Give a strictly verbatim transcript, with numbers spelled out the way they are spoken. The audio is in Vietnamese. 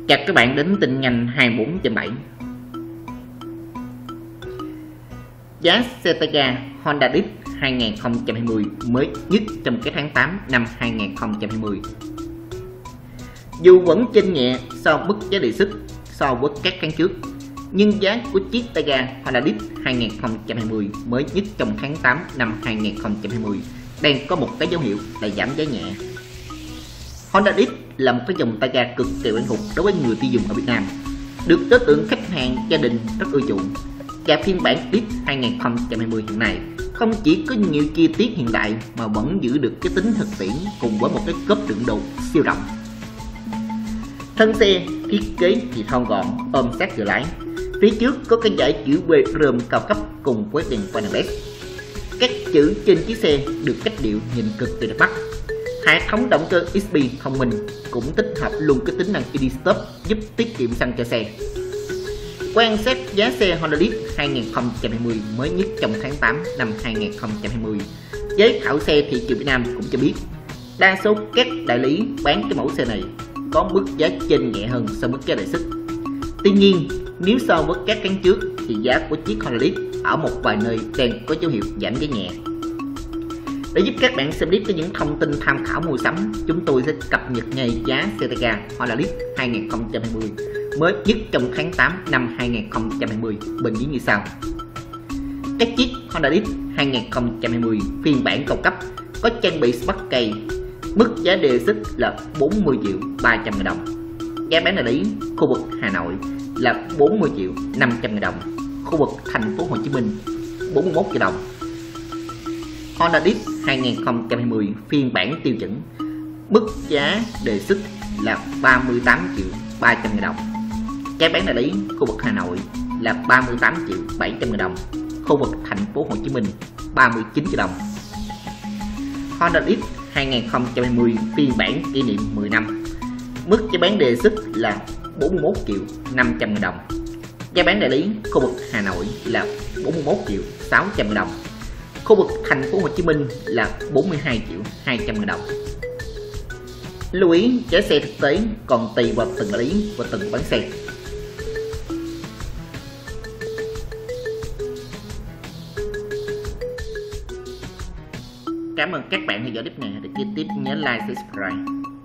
Chào các bạn đến tin nhanh hai mươi bốn trên bảy. Giá xe tay ga Honda Beat hai không hai không mới nhất trong cái tháng tám năm hai không hai không. Dù vẫn chênh nhẹ so với mức giá đề xuất so với các tháng trước, nhưng giá của chiếc tay ga Honda Beat hai không hai không mới nhất trong tháng tám năm hai không hai không đang có một cái dấu hiệu là giảm giá nhẹ. Honda Beat là một cái dòng tay ga cực kỳ quen thuộc đối với người tiêu dùng ở Việt Nam, được đối tượng khách hàng gia đình rất ưa chuộng. Và phiên bản Beat hai không hai không hiện nay không chỉ có nhiều chi tiết hiện đại mà vẫn giữ được cái tính thực tiễn cùng với một cái cốp đựng đồ siêu rộng. Thân xe thiết kế thì thon gọn, ôm sát cửa lái. Phía trước có cái dải chữ V chrome cao cấp cùng với đèn pha led. Các chữ trên chiếc xe được cách điệu nhìn cực kỳ đẹp mắt. Hệ thống động cơ ích pê thông minh cũng tích hợp luôn cái tính năng e đê Stop giúp tiết kiệm xăng cho xe. Quan sát giá xe Honda Beat hai không hai không mới nhất trong tháng tám năm hai không hai không, giới thảo xe thị trường Việt Nam cũng cho biết đa số các đại lý bán cái mẫu xe này có mức giá chênh nhẹ hơn so với giá đề xuất. Tuy nhiên, nếu so với các tháng trước thì giá của chiếc Honda Beat ở một vài nơi đang có dấu hiệu giảm giá nhẹ. Để giúp các bạn xem clip có những thông tin tham khảo mua sắm, chúng tôi sẽ cập nhật ngay giá xe tay ga Honda Beat hai không hai không mới nhất trong tháng tám năm hai không hai không bình dưới như sau. Các chiếc Honda Beat hai không hai không phiên bản cao cấp có trang bị Smart Key, mức giá đề xuất là bốn mươi triệu ba trăm ngàn đồng. Giá bán đại lý khu vực Hà Nội là bốn mươi triệu năm trăm ngàn đồng, khu vực thành phố Hồ Chí Minh bốn mươi mốt triệu đồng. Honda Beat hai không hai không phiên bản tiêu chuẩn, mức giá đề xuất là ba mươi tám triệu ba trăm ngàn đồng. Giá bán đại lý khu vực Hà Nội là ba mươi tám triệu bảy trăm ngàn đồng, khu vực thành phố Hồ Chí Minh ba mươi chín triệu đồng. Honda Beat hai không hai không phiên bản kỷ niệm mười năm, mức giá bán đề xuất là bốn mươi mốt triệu năm trăm ngàn đồng. Giá bán đại lý khu vực Hà Nội là bốn mươi mốt triệu sáu trăm ngàn đồng, khu vực thành phố Hồ Chí Minh là bốn mươi hai triệu hai trăm ngàn đồng. Lưu ý giá xe thực tế còn tùy vào từng đại lý và từng bán xe. Cảm ơn các bạn theo dõi clip này. Để tiếp tiếp nhớ like và subscribe.